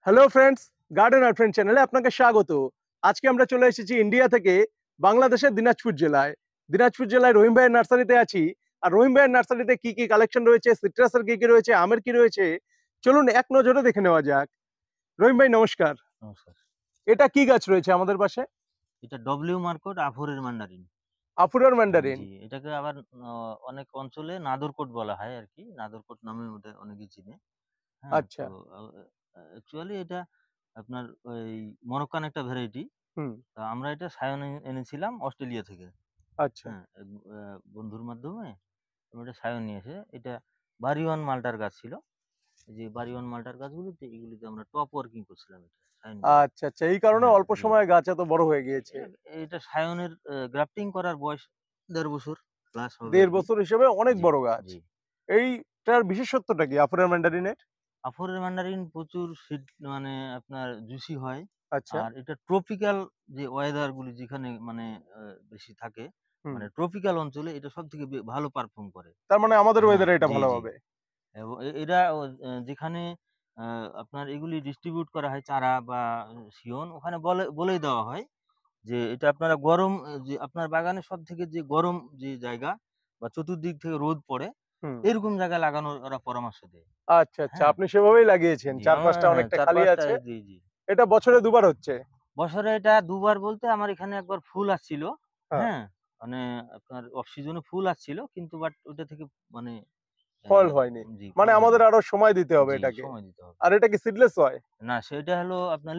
Hello friends, garden আর friend চ্যানেলে আপনাকে স্বাগত। আজকে আমরা চলে এসেছি ইন্ডিয়া থেকে বাংলাদেশের দিনাজপুর জেলায়। দিনাজপুর জেলায় রহিম ভাইয়ের নার্সারিতে আছি। আর রহিম ভাইয়ের নার্সারিতে কি কি কালেকশন রয়েছে, সিট্রাসের কি কি রয়েছে, আমের কি রয়েছে, চলুন এক নজরে দেখে নেওয়া যাক। রহিম ভাই নমস্কার। নমস্কার। এটা কি গাছ রয়েছে আমাদের পাশে? এটা ডব্লিউ মার্কট আফুরের ম্যান্ডারিন। আফুরার ম্যান্ডারিন। জি, এটাকে আবার অনেক অঞ্চলে নাদরকোট বলা হয় আরকি। নাদরকোট নামে ওটা অনেকে চিনে। হ্যাঁ, আচ্ছা। তো অ্যাকচুয়ালি এটা আপনার ওই মরক্কান একটা ভ্যারাইটি। হুম। তো আমরা এটা সায়ন এনেছিলাম অস্ট্রেলিয়া থেকে। আচ্ছা। হ্যাঁ, বন্ধুর মাধ্যমে আমরা এটা সায়ন নিয়ে এসে এটা বাড়িওয়ান মাল্টার গাছ ছিল। এই যে বাড়িওয়ান মাল্টার গাছগুলিতে এগুলিতে আমরা টপ ওয়ার্কিং করছিলাম এটা সায়ন দিয়ে। আচ্ছা আচ্ছা, এই কারণে হ্যাঁ, অল্প জি। সময়ে গাছ এত বড় হয়ে গিয়েছে। এটা সায়নের গ্রাফটিং করার বয়স ১.৫ বছর প্লাস হবে ১.৫ আরকি। বছর হিসেবে অনেক জি, বড় গাছ। জি। এইটার বিশেষত্বটা কি আফুরার ম্যান্ডারিনের? আফরের ম্যান্ডারিন প্রচুর মানে আপনার জুসি হয়। আচ্ছা। আর এটা ট্রপিক্যাল যে ওয়েদার গুলি যেখানে মানে বেশি থাকে, হুম। মানে ট্রপিক্যাল অঞ্চলে এটা সবথেকে ভালো পারফর্ম করে। তার মানে আমাদের হ্যাঁ, ওয়েদারে এটা জি, ভালো জি। হবে। এবং এরা যেখানে আ আপনার এগুলি ডিস্ট্রিবিউট করা হয় চারা বা সিয়ন ওখানে বলেই দেওয়া হয় যে এটা আপনারা গরম যে আপনার বাগানের সবথেকে যে গরম যে জায়গা বা চতুর্দিক থেকে রোদ পড়ে হুম। এরকম জায়গায় লাগানোর ওরা পরামর্শ দেয়। আচ্ছা, আচ্ছা। হ্যাঁ? আপনি সেভাবেই লাগিয়েছেন। জি, চারপাশটা হ্যাঁ, অনেকটা খালি ৪-৫ টা আছে। জি, জি। এটা বছরে ২ বার হচ্ছে। বছরে এটা ২ বার বলতে আমার এখানে একবার ফুল আসছিল। হ্যাঁ, হ্যাঁ? মানে আপনার অফ সিজন এ ফুল আসছিল কিন্তু বাট ওইটা থেকে মানে অ্যা ফল হয়নি। জি, মানে ফল আমাদের হয়নি। আরো সময় দিতে হবে জি, এটাকে। সময় দিতে হবে। আর এটা কি সিডলেস হয়? না সেটা হলো আপনার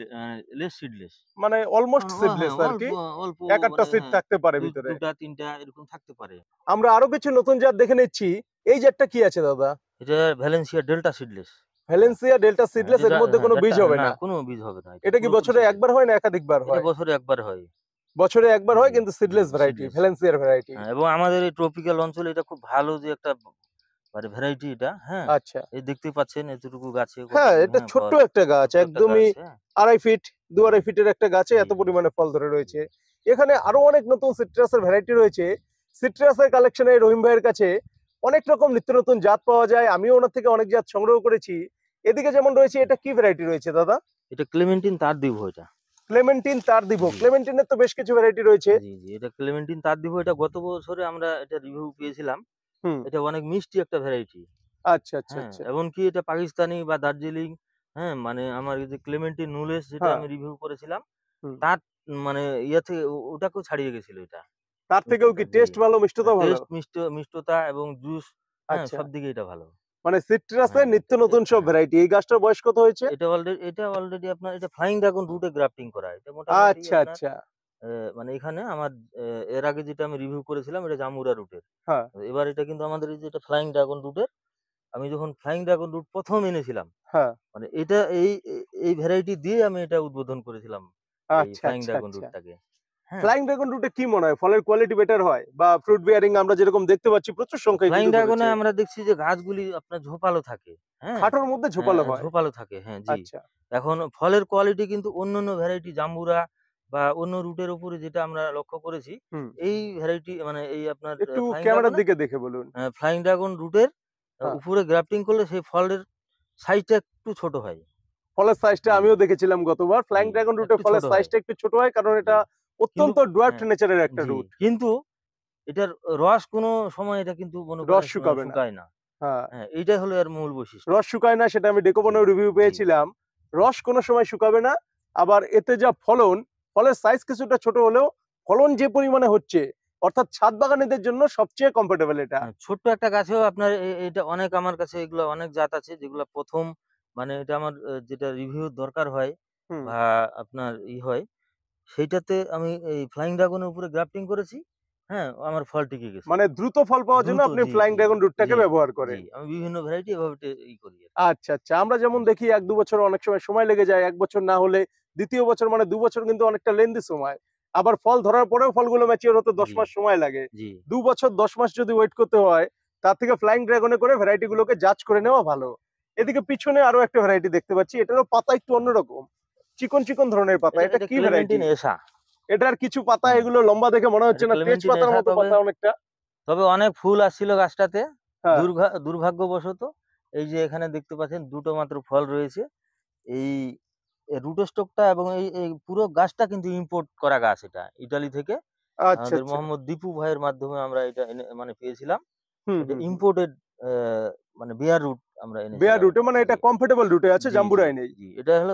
লেস সিডলেস। মানে অলমোস্ট হ্যাঁ, সিডলেস অল্প আরকি। অল্প ১-৮ টা মানে সিড হ্যাঁ, থাকতে পারে ভিতরে। ২ টা ৩ টা এরকম থাকতে পারে। আমরা আরো কিছু নতুন জাত দেখে নিচ্ছি। এই জাতটা কি আছে দাদা? এটা ভ্যালেন্সিয়া ডেল্টা সিডলেস এটা। ভ্যালেন্সিয়া ডেল্টা হ্যাঁ, সিডলেস, এর মধ্যে কোনো বীজ হবে না না। কোনো বীজ হবে না এটা। এটা কি পুরোপুরি বছরে সিডলেস। একবার হয় না একাধিকবার এটা হয়? বছরে একবার হয়। বছরে একবার হয় জি, কিন্তু জি, সিডলেস ভ্যারাইটি, সিডলেস। ভ্যালেন্সিয়ার ভ্যারাইটি। হ্যাঁ, এবং আমাদের এই ট্রপিক্যাল অঞ্চলে এটা খুব ভালো যে একটা মানে ভ্যারাইটি এটা, হ্যাঁ? আচ্ছা। এই দেখতে পাচ্ছেন এতটুকু গাছে হ্যাঁ, কতটুকু এটা ছোট্ট ফল। একটা গাছ। ছোট্ট একটা একদমই গাছ, হ্যাঁ? ২.৫ ফিট, জি, ২.৫ ফিটের একটা গাছে জি, এত জি, পরিমাণে ফল ধরে জি, রয়েছে। এখানে আরো অনেক নতুন সিট্রাসের ভ্যারাইটি রয়েছে। সিট্রাসের কালেকশনে রহিম ভাইয়ের কাছে অনেক রকম নিত্য নতুন জাত পাওয়া যায়। আমিও ওনার থেকে অনেক জাত সংগ্রহ করেছি। এদিকে যেমন রয়েছে, এটা কি ভ্যারাইটি রয়েছে দাদা? এটা ক্লেমেন্টিন তারদিবো এটা। ক্লেমেন্টিন তার দিব। জি, ক্লেমেন্টিনের তো বেশ কিছু ভ্যারাইটি রয়েছে। জি, জি। এটা ক্লেমেন্টিন তারদিবো এটা গত বছরে আমরা এটা রিভিউ পেয়েছিলাম। হুম। এটা অনেক মিষ্টি একটা ভ্যারাইটি। আচ্ছা, আচ্ছা, হ্যাঁ, আচ্ছা। এমনকি এটা পাকিস্তানি বা দার্জিলিং, হ্যাঁ? মানে আমার এই যে ক্লেমেন্টিন নুলেস যেটা হ্যাঁ। আমি রিভিউ করেছিলাম, হুম। তার মানে ইয়ে থেকে ওটাকেও ছাড়িয়ে গেছিল এটা। তার থেকেও মিষ্টতা, কি জি। টেস্ট ভালো, মিষ্টতা ভালো? টেস্ট মিষ্টতা এবং জুস, হ্যাঁ? আচ্ছা। সব দিকে এটা ভালো। মানে সিট্রাসের হ্যাঁ, নিত্য নতুন সব হ্যাঁ। ভ্যারাইটি। এই গাছটার বয়স কত হয়েছে? এটা অলরেডি আপনার এটা ফ্লাইং ড্রাগন রুটে গ্রাফটিং করা। এটা মোটামুটি আচ্ছা, আপনার আচ্ছা। মানে এখানে আমার এর আগে যেটা আমি রিভিউ করেছিলাম এটা জামুরা রুটের। হ্যাঁ, এবার এটা কিন্তু আমাদের এই যে এটা ফ্লাইং ড্রাগন রুটের। আমি যখন ফ্লাইং ড্রাগন রুট ১ম এনেছিলাম, হ্যাঁ। মানে এটা এই ভ্যারাইটি দিয়ে আমি এটা উদ্বোধন করেছিলাম এই আচ্ছা, ফ্লাইং আচ্ছা, ড্রাগন আচ্ছা। রুটটাকে। হ্যাঁ? ফ্লাইং ড্রাগন রুটে কি মনে হয় ফলের কোয়ালিটি বেটার হয় বা ফ্রুট বিয়ারিং আমরা যেরকম দেখতে পাচ্ছি প্রচুর সংখ্যায় ফ্লাইং কিন্তু ড্রাগনে ধরেছে। আমরা দেখছি যে গাছগুলি আপনার ঝোপালো থাকে। হ্যাঁ? খাটোর মধ্যে ঝোপালো হয়। ঝোপালো থাকে। হ্যাঁ, জি। আচ্ছা। এখন ফলের কোয়ালিটি কিন্তু অন্যান্য ভ্যারাইটি জাম্বুরা বা অন্য রুটের উপরে যেটা আমরা লক্ষ্য করেছি, হুম। এই ভ্যারাইটি মানে এই আপনার একটু ফ্লাইং ক্যামেরার ড্রাগনে দিকে দেখে বলুন। ফ্লাইং ড্রাগন রুটের হ্যাঁ। উপরে গ্রাফটিং করলে সেই ফলের সাইজটা একটু ছোট হয়। ফলের সাইজটা জি, আমিও দেখেছিলাম গতবার। ফ্লাইং জি। ড্রাগন রুটে একটু ছোট ফলের হয়। সাইজটা একটু ছোট হয় কারণ জি। এটা কিন্তু অত্যন্ত ডোয়ার্ফড হ্যাঁ, নেচারের একটা জি। রুট। কিন্তু এটার রস কোনো সময় এটা কিন্তু মনে করেন রস শুকাবে না। শুকায় না। হ্যাঁ। হ্যাঁ, এইটাই হলো এর মূল বৈশিষ্ট্য। রস শুকায় না, সেটা আমি জি, ডেকোবনের রিভিউ জি, পেয়েছিলাম। রস কোনো সময় শুকাবে না। আবার এতে যা ফলন, ফলের সাইজ কিছুটা ছোট হলেও ফলন যে পরিমাণে হচ্ছে, অর্থাৎ ছাদ বাগানীদের জন্য সবচেয়ে কমফোর্টেবল এটা। হ্যাঁ, ছোট্ট একটা গাছেও আপনার এটা অনেক আমার কাছে এগুলো অনেক জাত আছে যেগুলা ১ম মানে এটা আমার যেটা রিভিউ দরকার হয় হুম। বা আপনার হয় সেইটাতে আমি এই ফ্লাইং ড্রাগনের উপরে গ্রাফটিং করেছি। হ্যাঁ, আমার ফল টিকে গেছে। মানে দ্রুত ফল পাওয়ার জন্য দ্রুত আপনি জি, ফ্লাইং জি, ড্রাগন রুটটাকে জি, ব্যবহার জি। করেন। আমি বিভিন্ন ভ্যারাইটি এভাবে করি আরকি। আচ্ছা, আচ্ছা। আমরা যেমন হুম, দেখি ১-২ বছর অনেক সময় সময় লেগে যায়। ১ বছর না হলে ২য় বছর মানে ২ বছর কিন্তু অনেকটা লেন্দি সময়। আবার ফল ধরার পরেও ফলগুলো ম্যাচিউর হতে ১০ জি, মাস সময় লাগে। জি, ২ বছর ১০ মাস যদি ওয়েট করতে হয়, তার থেকে ফ্লাইং ড্রাগনে করে ভ্যারাইটি গুলোকে জাজ করে নেওয়া ভালো। এদিকে পিছনে আরো একটা ভ্যারাইটি দেখতে পাচ্ছি। এটারও পাতা একটু অন্যরকম। চিকন, চিকন ধরনের পাতা। এটা এটা কি ভ্যারাইটি? ক্লেমেন্টিন এশা। এটার কিছু পাতা হ্যাঁ, এগুলো লম্বা দেখে মনে হচ্ছে এটা না, ক্লেমেন্টিন তেজপাতার এশা মতো তবে পাতা অনেকটা। তবে অনেক ফুল আসছিল গাছটাতে। হ্যাঁ। দুর্ভাগ্যবশত এই যে এখানে দেখতে পাচ্ছেন ২ টো মাত্র ফল রয়েছে। এই রুট স্টকটা এবং এই পুরো গাছটা কিন্তু ইম্পোর্ট করা গাছ, এটা ইতালি থেকে আচ্ছা আমাদের আচ্ছা। মোহাম্মদ দীপু ভাইয়ের মাধ্যমে আমরা এটা মানে পেয়েছিলাম। হুম এটা হুম হুম। ইম্পোর্টেড মানে বেয়ার রুট আমরা বেয়ার এনেছিলাম রুটে এটা। মানে এটা জি, কমফোর্টেবল রুটে আছে, জি, জি, জাম্বুরায় নেই। জি। এটা হলো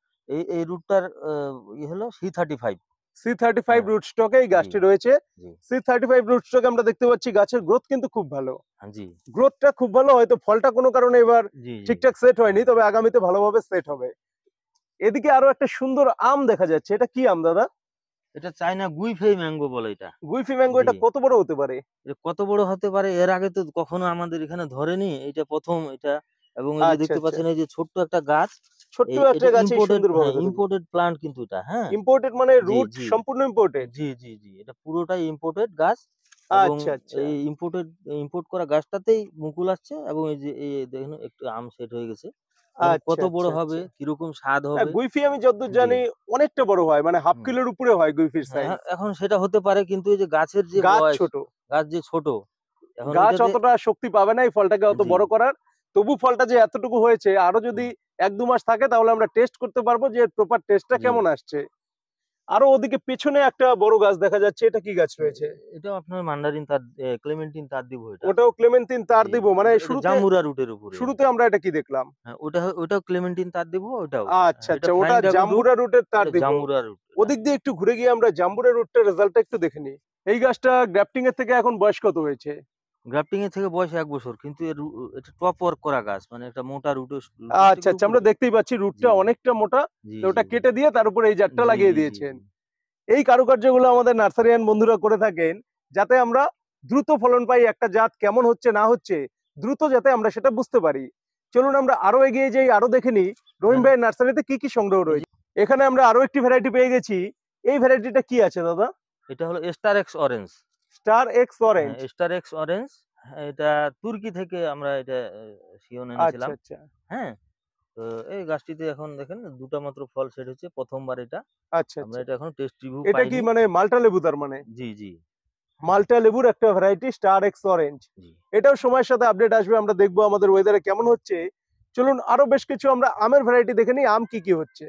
এই রুটটার হলো C35। C35 হ্যাঁ, রুট স্টকে এই জি, গাছটি রয়েছে। জি, C35 রুট স্টকে আমরা দেখতে পাচ্ছি গাছের গ্রোথ কিন্তু খুব ভালো। হ্যাঁ, জি, গ্রোথটা খুব ভালো, হয়তো ফলটা কোনো কারণে এবার জি, জি, জি। ঠিকঠাক সেট হয়নি, হ্যাঁ, তবে আগামীতে ভালোভাবে সেট হবে। এদিকে আরো একটা সুন্দর আম দেখা যাচ্ছে, এটা কি আম দাদা? এটা চায়না গুইফেই ম্যাঙ্গো বলে এটা। গুইফি ম্যাঙ্গো, জি। এটা কত বড় হতে পারে? এটা কত বড় হতে পারে এর আগে তো কখনো আমাদের এখানে ধরেনি। এটা ১ম এটা। এবং এই যে আচ্ছা দেখতে আচ্ছা, পাচ্ছেন এই যে ছোট্ট একটা গাছ, ছোট্ট একটা এটা গাছেই ইম্পোর্টেড, সুন্দরভাবে হ্যাঁ, ধরে গেছে। ইম্পোর্টেড প্লান্ট কিন্তু এটা, হ্যাঁ? ইম্পোর্টেড মানে জি, রুট জি। সম্পূর্ণ ইম্পোর্টেড। জি, জি, জি। এটা পুরোটাই ইম্পোর্টেড গাছ এবং আচ্ছা আচ্ছা এই ইম্পোর্ট করা গাছটাতেই মুকুল আসছে এবং এই যে দেখুন একটু আম সেট হয়ে গেছে। এখন আচ্ছা কত বড় আচ্ছা হবে, আচ্ছা। কিরকম স্বাদ হ্যাঁ, হবে? গুইফি আমি যতদূর জি, জানি অনেকটা বড় হয়, মানে হাফ হুম। কিলোর উপরে হয় গুইফির হ্যাঁ, সাইজ। এখন সেটা হতে পারে কিন্তু এই যে গাছের যে গাছ বয়স, ছোট, গাছ যে ছোট, এখন গাছ এটাতে অতটা শক্তি পাবে না এই ফলটাকে অত জি, বড় করার। তবু ফলটা যে এতটুকু হয়েছে, আরো যদি হুম, ১-২ মাস থাকে তাহলে আমরা টেস্ট করতে পারবো যে প্রপার টেস্টটা জি। কেমন আসছে। আরো ওদিকে পেছনে একটা বড় গাছ দেখা যাচ্ছে, এটা কি গাছ রয়েছে? এটাও আপনার মান্ডারিন তার ক্লেমেন্টিন তার দিব এটা। ওটাও ক্লেমেন্টিন তার জি, দিব, মানে এটা শুরুতে জামুরা রুটের উপরে। শুরুতে আমরা এটা কি দেখলাম? হ্যাঁ, ওটাও ক্লেমেন্টিন তার দিব ওটাও। আচ্ছা এটা আচ্ছা, ফ্লাইং ওটা ড্রাগন রুট, জাম্বুরা রুটের তার এটা দিব। জামুরা রুট এটা। ওদিক দিয়ে একটু ঘুরে গিয়ে আমরা জাম্বুরা রুটটার রেজাল্টটা একটু দেখে নিই। এই গাছটা গ্রাফটিং এর থেকে এখন বয়স কত হয়েছে? গ্রাফটিং এর থেকে বয়স ১ বছর। কিন্তু এটা টপ ওয়ার্ক করা গাছ। মানে একটা মোটা রুট আচ্ছা স্টিকের আচ্ছা, আমরা উপরে। দেখতেই পাচ্ছি জি, রুটটা জি, অনেকটা মোটা। জি, তো জি, ওটা জি, কেটে দিয়ে তার উপরে এই জাতটা জি, লাগিয়ে জি, জি, দিয়েছেন। জি। এই কারুকার্যগুলো আমাদের নার্সারিয়ান বন্ধুরা করে থাকেন, যাতে আমরা দ্রুত ফলন পাই, একটা জাত কেমন হচ্ছে না হচ্ছে দ্রুত যাতে আমরা সেটা বুঝতে পারি। চলুন আমরা আরো এগিয়ে যাই, আরো দেখে নিই রহিম দেন ভাইয়ের নার্সারিতে কি কি সংগ্রহ এই যে রয়েছে। এখানে আমরা আরো একটি ভ্যারাইটি পেয়ে গেছি। এই ভ্যারাইটিটা কি আছে দাদা? এটা হলো star X orange. Star X হ্যাঁ, অরেঞ্জ। Star X orange. হ্যাঁ, এটা তুর্কি থেকে আমরা এটা সিয়ন আচ্ছা এনেছিলাম। আচ্ছা হ্যাঁ? তো এই গাছটিতে এখন দেখেন ২ টা মাত্র ফল সেট হচ্ছে। ১ম বার এটা। আচ্ছা আমরা আচ্ছা। এটা এখনো টেস্ট রিভিউ এটা কি পাইনি। মানে মাল্টা লেবু তার মানে? জি, জি। হ্যাঁ, মাল্টা লেবুর একটা ভ্যারাইটি স্টার এক্স অরেঞ্জ। জি। এটাও সময়ের সাথে আপডেট আসবে, আমরা দেখবো আমাদের ওয়েদারে কেমন হচ্ছে। চলুন আরো বেশ কিছু আমরা আমের ভ্যারাইটি দেখে নিই, আম কি কি হচ্ছে।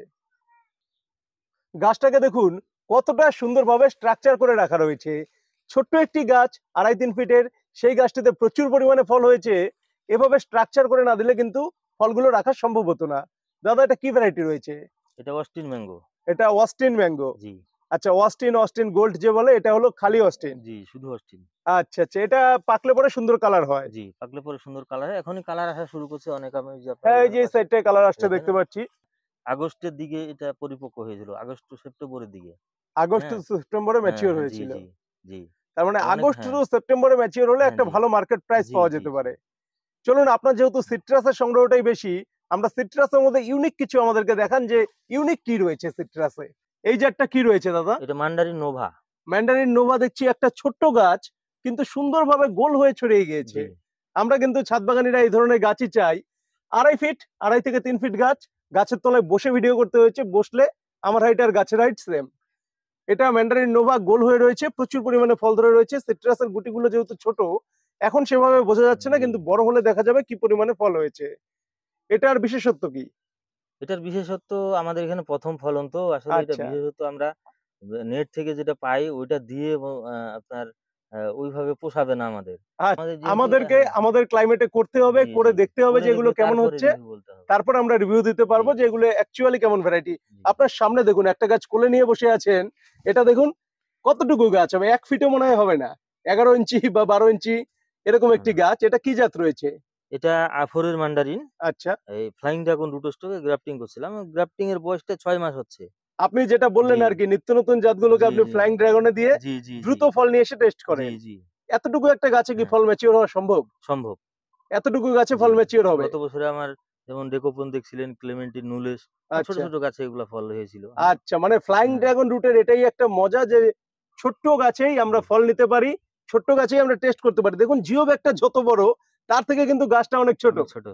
গাছটাকে দেখুন কতটা সুন্দরভাবে স্ট্রাকচার করে রাখা রয়েছে। ছোট্ট একটি গাছ ২.৫-৩ ফিটের, সেই গাছটিতে প্রচুর পরিমাণে ফল হয়েছে। এভাবে স্ট্রাকচার করে না দিলে কিন্তু ফলগুলো রাখা সম্ভব হতো না। দাদা এটা কি ভ্যারাইটি রয়েছে? এটা অস্টিন ম্যাঙ্গো। এটা অস্টিন ম্যাঙ্গো। জি, আচ্ছা, অস্টিন অস্টিন গোল্ড যে বলে, এটা হলো খালি অস্টিন। জি, শুধু অস্টিন। আচ্ছা আচ্ছা, এটা পাকলে পরে সুন্দর কালার হয়। জি, পাকলে পরে সুন্দর কালার হয়। এখনই কালার আসা শুরু করছে অনেক আম, এই যে আপনার হ্যাঁ, এই এখানে যে এই পাশে সাইডটায় কালার আসছে দেখেন। দেখতে পাচ্ছি। আগস্টের দিকে এটা পরিপক্ক হয়েছিল। আগস্ট সেপ্টেম্বরের দিকে। আগস্ট হ্যাঁ? টু সেপ্টেম্বরে হ্যাঁ, ম্যাচিওর হ্যাঁ, জি, হয়েছিল। জি, জি। তার মানে অনেক, আগস্ট হ্যাঁ, টু সেপ্টেম্বরে ম্যাচিওর হলে হ্যাঁ, একটা জি, ভালো মার্কেট প্রাইস জি, পাওয়া জি, যেতে জি। পারে। চলুন, আপনার যেহেতু সিট্রাসের সংগ্রহটাই বেশি, আমরা সিট্রাসের মধ্যে ইউনিক কিছু আমাদেরকে দেখান যে ইউনিক কি রয়েছে সিট্রাসে। এই জাতটা কি রয়েছে দাদা? এটা মান্ডারিন নোভা। ম্যান্ডারিন নোভা দেখছি, একটা ছোট্ট গাছ কিন্তু সুন্দরভাবে গোল হয়ে ছড়িয়ে গিয়েছে। জি, আমরা কিন্তু ছাদ বাগানিরা এই ধরনের গাছই চাই। ২.৫ ফিট, ২.৫ থেকে ৩ ফিট গাছ, গাছের তলায় বসে ভিডিও করতে হয়েছে, বসলে আমার হাইট আর গাছের হাইট সেম। এটা ম্যান্ডারিন নোভা, গোল হয়ে রয়েছে, প্রচুর পরিমাণে ফল ধরে রয়েছে। সিট্রাসের গুটিগুলো যেহেতু ছোট, এখন সেভাবে বোঝা যাচ্ছে না, জি। কিন্তু বড় হলে দেখা যাবে কি পরিমাণে ফল হয়েছে। এটার বিশেষত্ব কি? এটার বিশেষত্ব আমাদের এখানে ১ম ফলন তো আসলে এটা আচ্ছা বিশেষত্ব আমরা নেট থেকে যেটা পাই ওইটা দিয়ে আপনার ওইভাবে পোষাবে না আমাদের। আমাদের যেহেতু আমাদেরকে হ্যাঁ, আমাদের ক্লাইমেটে করতে হবে, জি, করে জি। দেখতে হবে করে যে এগুলো দেখে কেমন তারপরে হচ্ছে। রিভিউ বলতে হবে। তারপর আমরা রিভিউ দিতে জি, পারবো যে এগুলো অ্যাকচুয়ালি কেমন ভ্যারাইটি। জি, আপনার সামনে দেখুন একটা গাছ কোলে নিয়ে বসে আছেন। এটা দেখুন কতটুকু গাছ হবে, ১ ফিটও মনে হয় হবে না। ১১ ইঞ্চি বা ১২ ইঞ্চি এরকম একটি হুম। গাছ। এটা কি জাত রয়েছে? এটা আফরের মান্ডারিন। আচ্ছা, এই ফ্লাইং ড্রাগন রুট স্টকে গ্রাফটিং করছিলাম। গ্রাফটিং এর বয়সটা ৬ মাস হচ্ছে। আপনি যেটা বললেন জি, আর কি, নিত্য নতুন জাতগুলোকে জি, আপনি জি, ফ্লাইং ড্রাগনে দিয়ে জি, জি, জি, দ্রুত ফল নিয়ে এসে টেস্ট জি, করেন। জি। এতটুকু একটা গাছে কি হ্যাঁ, ফল ম্যাচিওর হওয়া সম্ভব? সম্ভব। এতটুকু গাছে জি। ফল ম্যাচিওর হবে? গত বছরে আমার যেমন ডেকোপন দেখছিলেন, ক্লেমেন্টিন, নুলেস, ছোট, আচ্ছা ছোট গাছে এগুলা ফল হয়েছিল। হ্যাঁ? আচ্ছা, মানে ফ্লাইং হ্যাঁ, ড্রাগন রুটের এটাই একটা মজা যে ছোট্ট গাছেই আমরা জি। ফল নিতে পারি, ছোট্ট গাছেই আমরা টেস্ট করতে পারি। দেখুন জিও ব্যাগটা যত বড়, তার থেকে কিন্তু গাছটা অনেক ছোট। অনেক ছোট।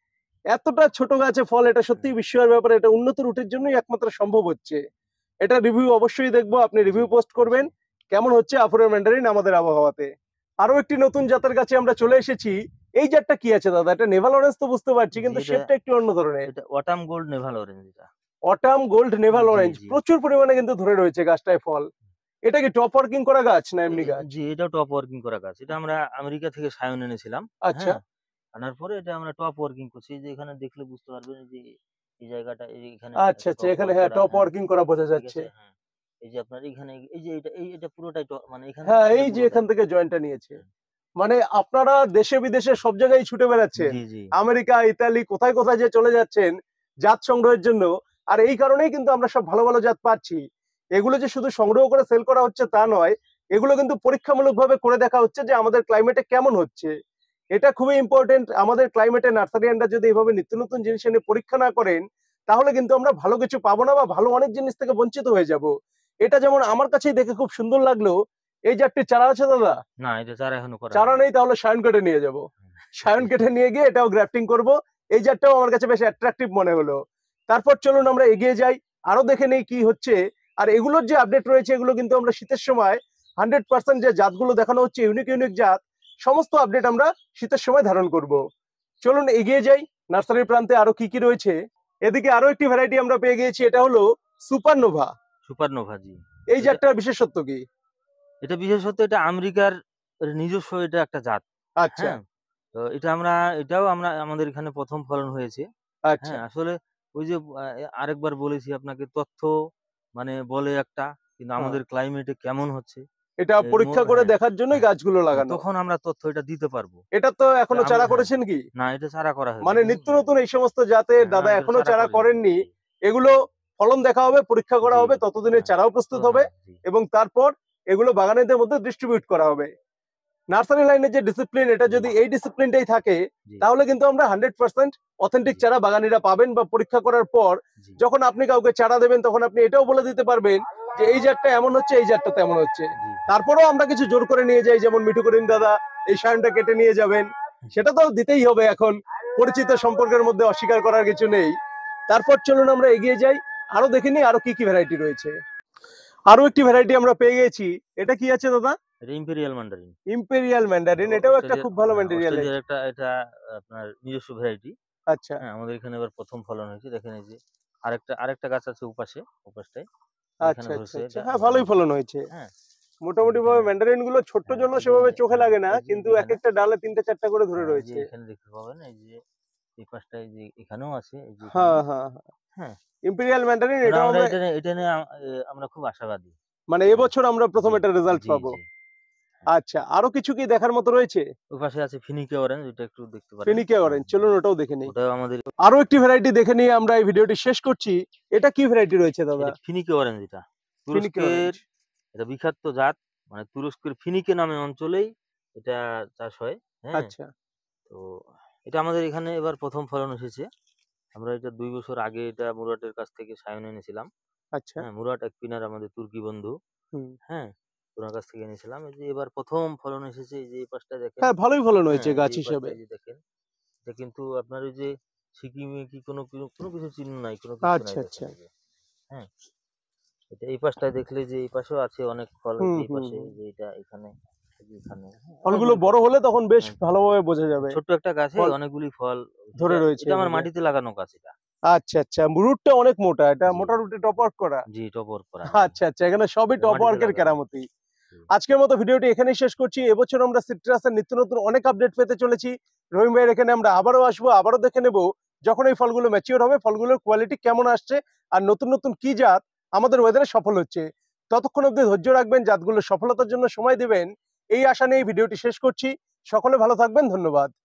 এতটা ছোট গাছে ফল, এটা হুম, সত্যিই বিস্ময়ের ব্যাপার। এটা উন্নত রুটের জন্যই একমাত্র সম্ভব হচ্ছে। এটা রিভিউ অবশ্যই দেখবো, আপনি জি, রিভিউ পোস্ট করবেন অবশ্যই। কেমন হচ্ছে আফুরের ম্যান্ডারিন আমাদের আবহাওয়াতে। আরো একটি নতুন জাতের কাছে আমরা চলে এসেছি। এই জাতটা কি আছে দাদা? এটা নেভাল অরেঞ্জ তো বুঝতে পারছি, কিন্তু জি, শেপটা একটু অন্য ধরনের। এটা অটাম গোল্ড নেভাল অরেঞ্জ এটা। অটাম গোল্ড নেভাল জি, অরেঞ্জ জি। প্রচুর পরিমাণে কিন্তু ধরে রয়েছে গাছটায় ফল। এটা কি টপ ওয়ার্কিং করা গাছ না এমনি গাছ? জি, এটাও টপ ওয়ার্কিং করা গাছ। এটা আমরা আমেরিকা থেকে সায়ন এনেছিলাম। আচ্ছা হ্যাঁ? আনার পরে এটা আমরা টপ ওয়ার্কিং করছি। এই যে এখানে দেখলে বুঝতে পারবেন যে এই জায়গাটা এখানে আচ্ছা একটা আচ্ছা, টপ এখানে ওয়ার্ক হ্যাঁ করা। টপ হ্যাঁ, ওয়ার্কিং করা বোঝা ঠিক যাচ্ছে। আছে? হ্যাঁ। এই যে আপনার এখানে এই যে এটা পুরোটাই মানে এখান হ্যাঁ, থেকে এটা এই যে পুরোটাই। এখান থেকে জয়েন্টটা নিয়েছে। হুম। মানে আপনারা দেশে বিদেশে সব জায়গায় ছুটে বেড়াচ্ছেন, জি, জি। আমেরিকা ইতালি কোথায় কোথায় যে চলে যাচ্ছেন জাত সংগ্রহের জন্য। আর এই কারণেই কিন্তু আমরা সব ভালো ভালো জাত পাচ্ছি। এগুলো যে শুধু সংগ্রহ করে সেল করা হচ্ছে তা নয়, এগুলো কিন্তু পরীক্ষামূলক ভাবে করে দেখা হচ্ছে যে আমাদের ক্লাইমেটে কেমন হচ্ছে। এটা খুবই ইম্পর্টেন্ট। আমাদের ক্লাইমেটে নার্সারিয়ানরা যদি এভাবে নিত্য নতুন জিনিস এনে পরীক্ষা না করেন, তাহলে কিন্তু আমরা ভালো কিছু পাবো না বা ভালো অনেক জিনিস থেকে বঞ্চিত হয়ে যাব। এটা যেমন আমার কাছেই দেখে খুব সুন্দর লাগলো। এই জাতটি চারা আছে দাদা? না, এটা চারা এখনো করা চারা হয়নি। নেই, তাহলে সায়ন কেটে নিয়ে যাব। সায়ন কেটে নিয়ে গিয়ে এটাও গ্রাফটিং করব। এই জাতটাও আমার কাছে বেশ অ্যাট্রাকটিভ মনে হলো। তারপর চলুন আমরা এগিয়ে যাই, আরো দেখে নেই কি হচ্ছে। আর এগুলোর যে আপডেট রয়েছে এগুলো কিন্তু আমরা শীতের সময় 100% যে জাতগুলো দেখানো হচ্ছে ইউনিক ইউনিক জাত, সমস্ত আপডেট আমরা শীতের সময় ধারণ করব। চলুন এগিয়ে যাই, নার্সারির প্রান্তে আরো কি কি রয়েছে। এদিকে আরো একটি ভ্যারাইটি আমরা পেয়ে গিয়েছি, এটা হলো সুপারনোভা। সুপারনোভা, জি। এই এটা জাতটার বিশেষত্ব কি? এটা বিশেষত এটা আমেরিকার নিজস্ব এটা একটা জাত। আচ্ছা হ্যাঁ? তো এটাও আমরা আমাদের এখানে ১ম ফলন হয়েছে। আচ্ছা, হ্যাঁ, আসলে ওই যে আরেকবার বলেছি আপনাকে তথ্য মানে বলে একটা, কিন্তু হ্যাঁ, আমাদের ক্লাইমেটে কেমন হচ্ছে এটা এর পরীক্ষা করে হ্যাঁ, দেখার জন্যই হ্যাঁ, গাছগুলো হ্যাঁ, লাগানো। তখন আমরা তথ্য এটা দিতে পারবো। এটা তো তো এখনো চারা হ্যাঁ, করেছেন কি? না এটা চারা করা হয়নি। মানে নিত্য নতুন এই সমস্ত জাতের না দাদা এটা এখনো চারা চারা করিনি। করেননি। জি, এগুলো ফলন দেখা হবে, পরীক্ষা করা জি, হবে, ততদিনে হ্যাঁ, চারাও প্রস্তুত হবে হ্যাঁ, জি, এবং তারপর এগুলো বাগানীদের মধ্যে ডিস্ট্রিবিউট করা হবে। নার্সারি লাইনের যে ডিসিপ্লিন, এটা জি, যদি এই ডিসিপ্লিনটাই থাকে, জি, তাহলে কিন্তু আমরা 100% অথেন্টিক জি, চারা বাগানীরা পাবেন। বা পরীক্ষা করার পর জি, যখন আপনি কাউকে চারা দেবেন তখন আপনি এটাও বলে দিতে পারবেন যে এই জাতটা এমন হচ্ছে, এই জাতটা তেমন হচ্ছে। জি। তারপরেও আমরা কিছু জোর করে নিয়ে যাই, যেমন মিঠু করিম দাদা এই সায়নটা কেটে নিয়ে যাবেন, সেটা তো দিতেই হবে। এখন পরিচিত সম্পর্কের মধ্যে অস্বীকার করার কিছু নেই। তারপর চলুন আমরা এগিয়ে যাই, আরো দেখে নিই আরো কি কি ভ্যারাইটি রয়েছে। আরো একটি ভ্যারাইটি আমরা পেয়ে গেছি। এটা কি আছে দাদা? এটা ইম্পেরিয়াল মান্ডারিন। ইম্পেরিয়াল ম্যান্ডারিন, এটাও একটা খুব ভালো ম্যান্ডারিয়ালের। অস্ট্রেলিয়ার এটা আপনার নিজস্ব ভ্যারাইটি। আচ্ছা হ্যাঁ, আমাদের এখানে এবার ১ম ফলন হয়েছে। দেখেন এই যে আরেকটা গাছ আছে ওপাশটায়। যেখানে আচ্ছা আচ্ছা ধরছে আচ্ছা, এটা হ্যাঁ জি, ভালোই ফলন হয়েছে। হ্যাঁ। এই যে মোটামুটি ভাবে এখানে ম্যান্ডারিন গুলো ছোট্ট হ্যাঁ, জন্য এই যে সেভাবে এখানে চোখে হ্যাঁ, লাগে না, এই যে কিন্তু এক এখানে একটা ডালে 3টে 4টা করে ধরে হ্যাঁ, এই যে রয়েছে। এখানে দেখতে পাবেন এই যে এই পাশটায় যে এখানেও আছে এই যে এখানে। হ্যাঁ হ্যাঁ হ্যাঁ, হ্যাঁ, ইম্পেরিয়াল ম্যান্ডারিন মানে এটাও আমরা আমরা এটা নিয়ে আমরা খুব আশাবাদী। মানে হ্যাঁ, এবছর আমরা প্রথম জি, এটা রেজাল্ট জি, পাবো। জি। হ্যাঁ, আচ্ছা, আরো কিছু কি দেখার মতো রয়েছে? ওপাশে আছে ফিনিকে অরেঞ্জ, এটা একটু দেখতে পারেন। ফিনিকে হ্যাঁ, অরেঞ্জ, জি। চলুন ওটাও দেখে নেই। ওটাও আমাদের আরো একটি ভ্যারাইটি দেখে নিয়ে আমরা এই ভিডিওটি শেষ করছি। এটা কি ভ্যারাইটি রয়েছে দাদা? এটা ফিনিকে অরেঞ্জ এটা। ফিনিকে তুরস্কের অরেঞ্জ, এটা বিখ্যাত জাত। মানে তুরস্কের ফিনিকে নামে অঞ্চলেই এটা চাষ হয়। হ্যাঁ? আচ্ছা তো এটা আমাদের এখানে এবার ১ম ফলন এসেছে। আমরা এটা ২ বছর আগে এটা মুরাটের কাছ থেকে সায়ন এনেছিলাম। আচ্ছা, হ্যাঁ? মুরাট এক পিনার আমাদের তুর্কি বন্ধু। হুম, হ্যাঁ? উনার কাছ থেকে এনেছিলাম। এই যে এবার ১ম ফলন এসেছে এই যে এই পাশটায় দেখেন। হ্যাঁ ভালোই ফলন হ্যাঁ? হয়েছে এই যে গাছ এই হিসেবে। পাশটায় যে দেখেন। এটা কিন্তু আপনার ওই যে সিকিমে কি কোনো কিছু চিহ্ন নাই, কোনো কিচ্ছু আচ্ছা নাই দেখেন আচ্ছা, এই যে। হ্যাঁ? এটা এই পাশটায় দেখলে যে এই পাশেও আছে অনেক ফল, এই হুম যে এই হুম পাশে, হুম, এই যে এটা এখানে, এই যে এখানে, হ্যাঁ, ফলগুলো অনেকগুলি ফল। বড় হলে তখন বেশ হ্যাঁ, ভালোভাবে বোঝা যাবে। ছোট্ট একটা গাছে ফল অনেকগুলি ফল। ধরে এটা রয়েছে এটা আমার এদিকে। মাটিতে লাগানো গাছ এটা। আচ্ছা আচ্ছা, রুটটা অনেক মোটা, এটা জি, মোটামুটি টপ ওয়ার্ক করা। জি, টব ওয়ার্ক করা, জি। আচ্ছা আচ্ছা, এখানে সবই এটা টপ মাটিতে ওয়ার্কের লাগানো। কেরামতি। জি, আজকের মতো ভিডিওটি এখানেই শেষ করছি। এবছর আমরা সিট্রাসের নিত্য নতুন অনেক আপডেট পেতে চলেছি। রহিম ভাইয়ের এখানে আমরা আবারও আসবো, আবারও দেখে নেব যখন এই ফলগুলো ম্যাচিওর হবে ফলগুলোর কোয়ালিটি কেমন আসছে আর নতুন নতুন কি জাত আমাদের ওয়েদারে সফল হচ্ছে। ততক্ষণ অব্দি ধৈর্য রাখবেন, জাতগুলো সফলতার জন্য সময় দেবেন, এই আশা নিয়ে এই ভিডিওটি শেষ করছি। সকলে ভালো থাকবেন, ধন্যবাদ।